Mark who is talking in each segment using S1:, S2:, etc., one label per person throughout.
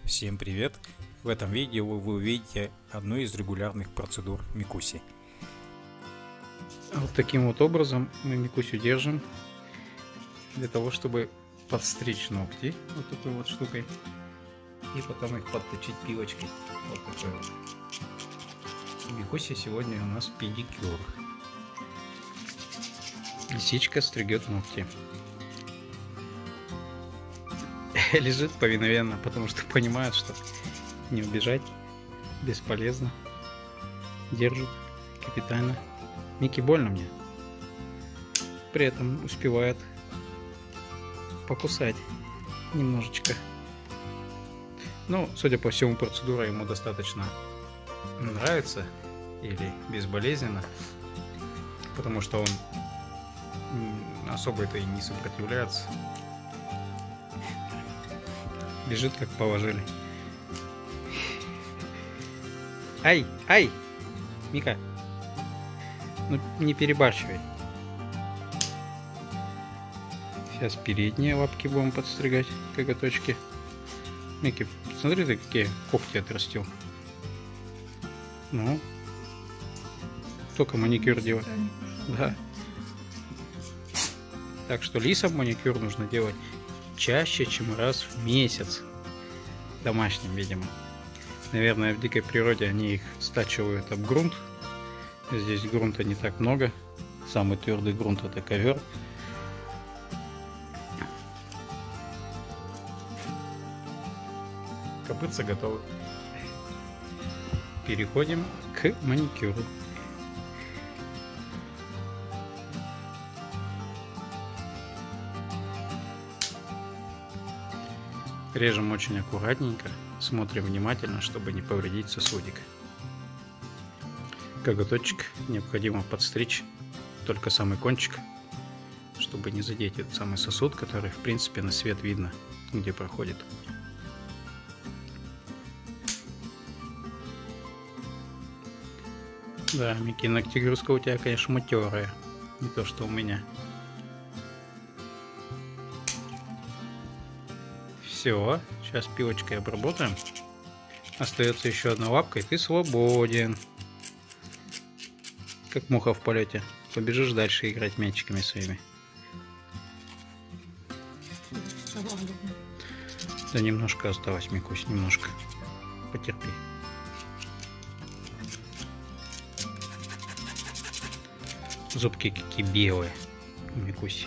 S1: Всем привет! В этом видео вы увидите одну из регулярных процедур Микуси. Вот таким вот образом мы Микусю держим для того, чтобы подстричь ногти вот такой вот штукой и потом их подточить пилочкой. Вот такой вот. Микуси сегодня у нас педикюр. Лисичка стригет ногти. Лежит повиновенно, потому что понимает, что не убежать бесполезно. Держит капитально. Микки больно мне. При этом успевает покусать немножечко. Ну, судя по всему, процедура ему достаточно нравится или безболезненно, потому что он особо-то и не сопротивляется. Лежит, как положили. Ай, ай! Мика, ну не перебарщивай. Сейчас передние лапки будем подстригать, коготочки. Микки, смотри, ты какие когти отрастил. Ну, только маникюр делать. Да. Так что лисам маникюр нужно делать чаще, чем раз в месяц. Домашним, видимо. Наверное, в дикой природе они их стачивают об грунт. Здесь грунта не так много. Самый твердый грунт — это ковер. Копытца готовы. Переходим к маникюру. Режем очень аккуратненько, смотрим внимательно, чтобы не повредить сосудик. Коготочек необходимо подстричь, только самый кончик, чтобы не задеть этот самый сосуд, который в принципе на свет видно, где проходит. Да, Микки, ногтегрузка у тебя, конечно, матерая, не то что у меня. Все, сейчас пилочкой обработаем. Остается еще одна лапка, и ты свободен. Как муха в полете. Побежишь дальше играть мячиками своими. Да немножко осталось, Микусь, немножко. Потерпи. Зубки какие белые у Микуси.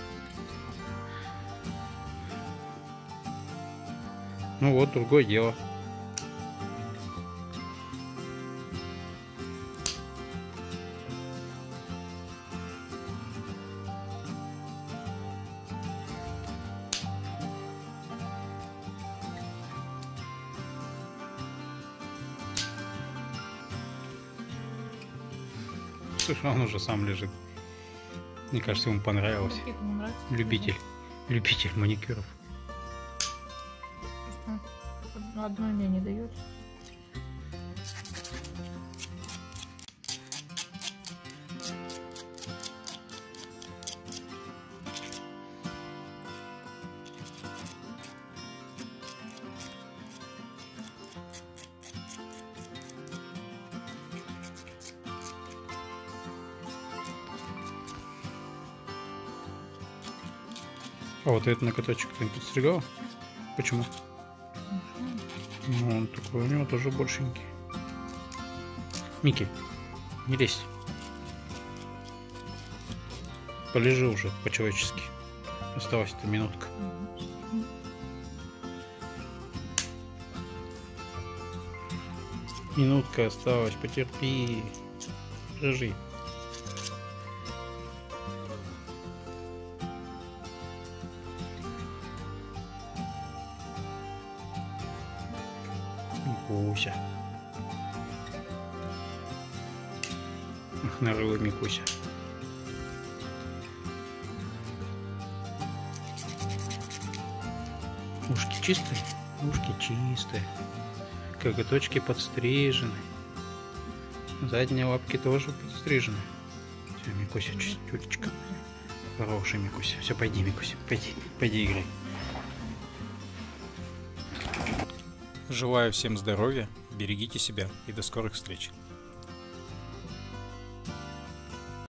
S1: Ну вот, другое дело. Слушай, он уже сам лежит. Мне кажется, ему понравилось. Любитель маникюров.
S2: Одной мне не дает.
S1: А вот этот ноготочек ты не подстригал? Почему? Ну, он такой, у него тоже большенький. Микки, не лезь. Полежи уже по-человечески. Осталась-то минутка. Минутка осталась, потерпи. Лежи. Микуся. Ах, нарыла Микуся. Ушки чистые? Ушки чистые. Коготочки подстрижены. Задние лапки тоже подстрижены. Все, Микуся, чистюлечка. Хороший Микуся. Все, пойди, Микуся, пойди играй. Желаю всем здоровья, берегите себя и до скорых встреч.